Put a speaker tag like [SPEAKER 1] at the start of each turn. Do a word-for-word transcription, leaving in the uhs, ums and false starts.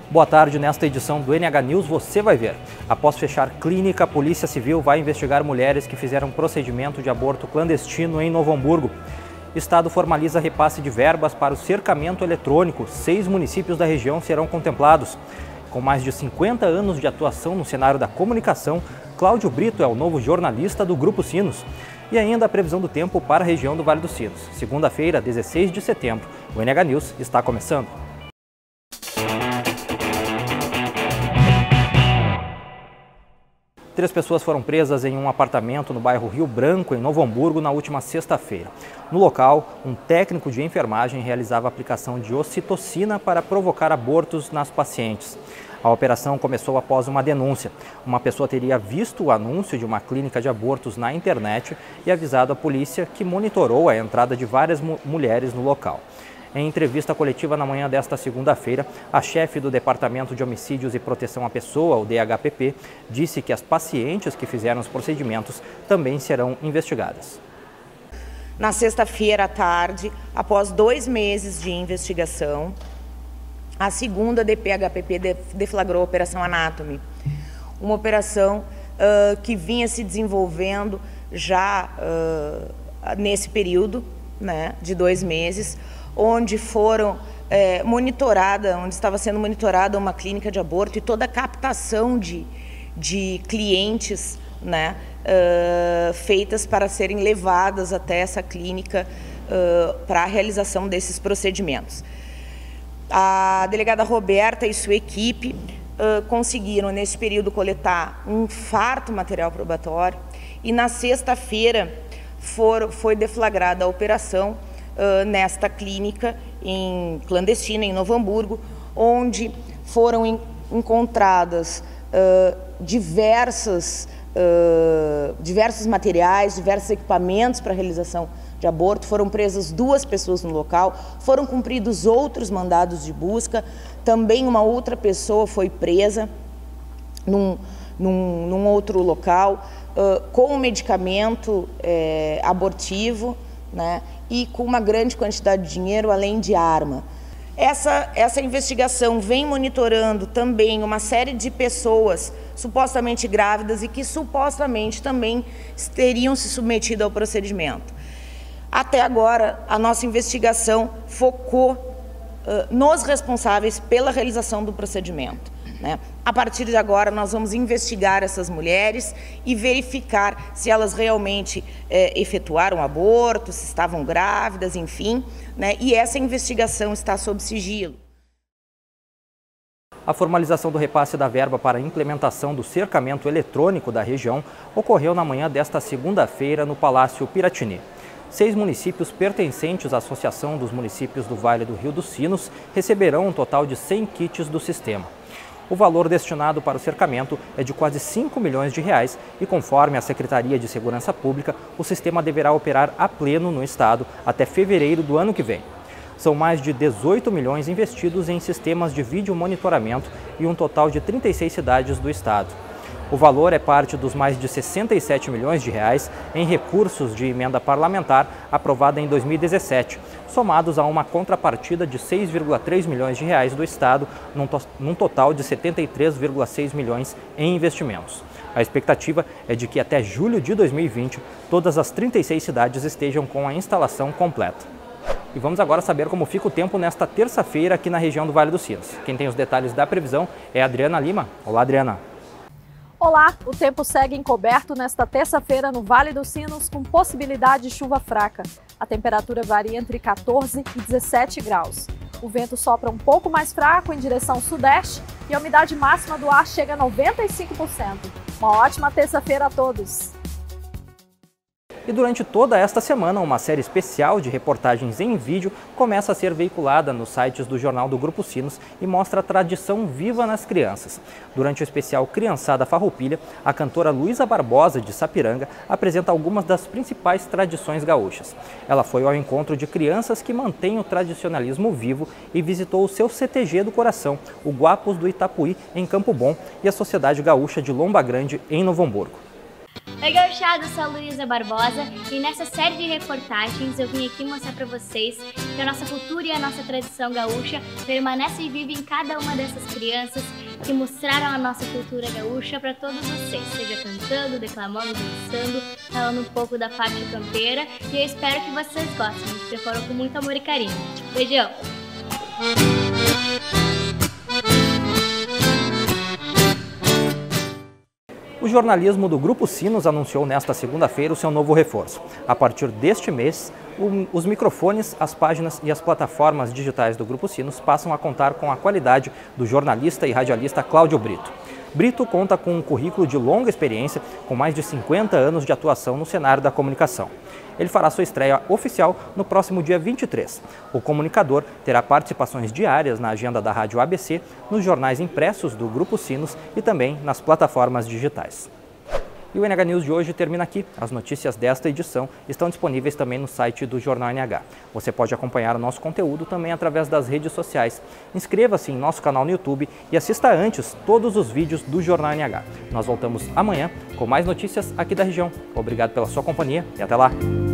[SPEAKER 1] Boa tarde, nesta edição do N H News você vai ver. Após fechar clínica, a Polícia Civil vai investigar mulheres que fizeram procedimento de aborto clandestino em Novo Hamburgo. Estado formaliza repasse de verbas para o cercamento eletrônico. Seis municípios da região serão contemplados. Com mais de cinquenta anos de atuação no cenário da comunicação, Cláudio Brito é o novo jornalista do Grupo Sinos. E ainda a previsão do tempo para a região do Vale dos Sinos. Segunda-feira, dezesseis de setembro, o N H News está começando. Três pessoas foram presas em um apartamento no bairro Rio Branco, em Novo Hamburgo, na última sexta-feira. No local, um técnico de enfermagem realizava a aplicação de ocitocina para provocar abortos nas pacientes. A operação começou após uma denúncia. Uma pessoa teria visto o anúncio de uma clínica de abortos na internet e avisado a polícia, que monitorou a entrada de várias mu- mulheres no local. Em entrevista coletiva na manhã desta segunda-feira, a chefe do Departamento de Homicídios e Proteção à Pessoa, o D H P P, disse que as pacientes que fizeram os procedimentos também serão investigadas.
[SPEAKER 2] Na sexta-feira à tarde, após dois meses de investigação, a segunda D P H P P deflagrou a Operação Anatomy, uma operação uh, que vinha se desenvolvendo já uh, nesse período, né, de dois meses, onde foram é, monitorada, onde estava sendo monitorada uma clínica de aborto e toda a captação de, de clientes, né, uh, feitas para serem levadas até essa clínica uh, para a realização desses procedimentos. A delegada Roberta e sua equipe uh, conseguiram, nesse período, coletar um farto material probatório e, na sexta-feira, foi deflagrada a operação Uh, nesta clínica em clandestina, em Novo Hamburgo, onde foram in, encontradas uh, diversas, uh, diversos materiais, diversos equipamentos para a realização de aborto. Foram presas duas pessoas no local, foram cumpridos outros mandados de busca, também uma outra pessoa foi presa num, num, num outro local, uh, com um medicamento eh, abortivo, né, e com uma grande quantidade de dinheiro, além de arma. Essa, essa investigação vem monitorando também uma série de pessoas supostamente grávidas e que supostamente também teriam se submetido ao procedimento. Até agora, a nossa investigação focou uh, nos responsáveis pela realização do procedimento, né? A partir de agora, nós vamos investigar essas mulheres e verificar se elas realmente é, efetuaram aborto, se estavam grávidas, enfim, né? E essa investigação está sob sigilo.
[SPEAKER 1] A formalização do repasse da verba para a implementação do cercamento eletrônico da região ocorreu na manhã desta segunda-feira no Palácio Piratini. Seis municípios pertencentes à Associação dos Municípios do Vale do Rio dos Sinos receberão um total de cem kits do sistema. O valor destinado para o cercamento é de quase cinco milhões de reais e, conforme a Secretaria de Segurança Pública, o sistema deverá operar a pleno no estado até fevereiro do ano que vem. São mais de dezoito milhões investidos em sistemas de vídeo monitoramento e um total de trinta e seis cidades do estado. O valor é parte dos mais de sessenta e sete milhões de reais em recursos de emenda parlamentar aprovada em dois mil e dezessete, somados a uma contrapartida de seis vírgula três milhões de reais do Estado, num, to num total de setenta e três vírgula seis milhões em investimentos. A expectativa é de que até julho de dois mil e vinte, todas as trinta e seis cidades estejam com a instalação completa. E vamos agora saber como fica o tempo nesta terça-feira aqui na região do Vale dos Sinos. Quem tem os detalhes da previsão é a Adriana Lima. Olá, Adriana.
[SPEAKER 3] Olá, o tempo segue encoberto nesta terça-feira no Vale dos Sinos, com possibilidade de chuva fraca. A temperatura varia entre quatorze e dezessete graus. O vento sopra um pouco mais fraco em direção sudeste e a umidade máxima do ar chega a noventa e cinco por cento. Uma ótima terça-feira a todos!
[SPEAKER 1] E durante toda esta semana, uma série especial de reportagens em vídeo começa a ser veiculada nos sites do Jornal do Grupo Sinos e mostra a tradição viva nas crianças. Durante o especial Criançada Farroupilha, a cantora Luísa Barbosa, de Sapiranga, apresenta algumas das principais tradições gaúchas. Ela foi ao encontro de crianças que mantêm o tradicionalismo vivo e visitou o seu C T G do coração, o Guapos do Itapuí, em Campo Bom, e a Sociedade Gaúcha de Lomba Grande, em Novo Hamburgo.
[SPEAKER 4] Oi, gauchada, eu sou a Luísa Barbosa e nessa série de reportagens eu vim aqui mostrar para vocês que a nossa cultura e a nossa tradição gaúcha permanece viva em cada uma dessas crianças que mostraram a nossa cultura gaúcha para todos vocês, seja cantando, declamando, dançando, falando um pouco da parte campeira, e eu espero que vocês gostem. A gente preparou com muito amor e carinho. Beijão!
[SPEAKER 1] O jornalismo do Grupo Sinos anunciou nesta segunda-feira o seu novo reforço. A partir deste mês, os microfones, as páginas e as plataformas digitais do Grupo Sinos passam a contar com a qualidade do jornalista e radialista Cláudio Brito. Brito conta com um currículo de longa experiência, com mais de cinquenta anos de atuação no cenário da comunicação. Ele fará sua estreia oficial no próximo dia vinte e três. O comunicador terá participações diárias na agenda da Rádio A B C, nos jornais impressos do Grupo Sinos e também nas plataformas digitais. E o N H News de hoje termina aqui. As notícias desta edição estão disponíveis também no site do Jornal N H. Você pode acompanhar o nosso conteúdo também através das redes sociais. Inscreva-se em nosso canal no YouTube e assista antes todos os vídeos do Jornal N H. Nós voltamos amanhã com mais notícias aqui da região. Obrigado pela sua companhia e até lá!